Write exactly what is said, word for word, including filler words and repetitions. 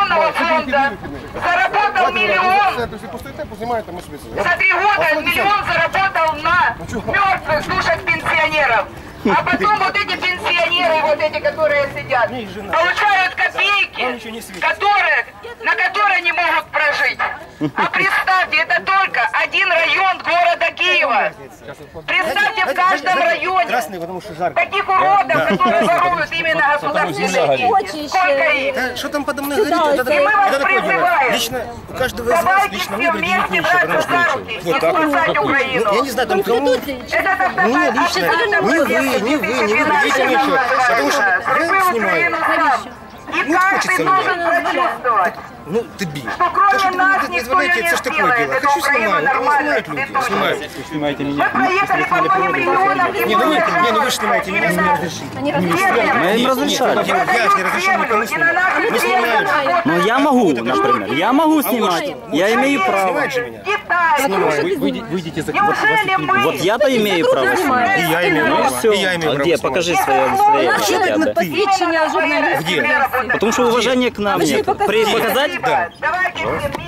пенсионного фонда заработал миллион. За три года миллион заработал на мертвых душах пенсионеров. А потом вот эти пенсионеры, вот эти, которые сидят, получают копейки, которые, на которые не могут прожить. А представьте, это только один район города Киева. Представьте, в каждом районе таких уродов, которые воруют именно государственные деньги. Сколько их? Что там подо мной говорить? И мы вас призываем. Лично у каждого из вас лично все вместе браться за руки и спасать Украину. Я не знаю, там кому... Этот автомат абсолютно не вы, не вы, не вы говорите ничего. Потому что я снимаю. И каждый должен прочувствовать, Ну, ты бей. что кроме нас никто не сделает. Это Украина нормально. Снимайте Мы проехали по многим регионам и Не, ну вы, не, ну вы снимаете меня, не разрешите. Мы им разрешали. Я же не разрешил никому снимать. Не снимают. Но я могу, например. Я могу снимать. Я имею право. Снимать же меня. Выйдите за Неужели мы? Вот я-то имею право снимать. И я имею Ну право. все. И я имею А право где? снимать. Покажи свое удостоверение. Посвящение журналистов. Потому что уважение к нам нет. При- Показать? Давайте все вместе.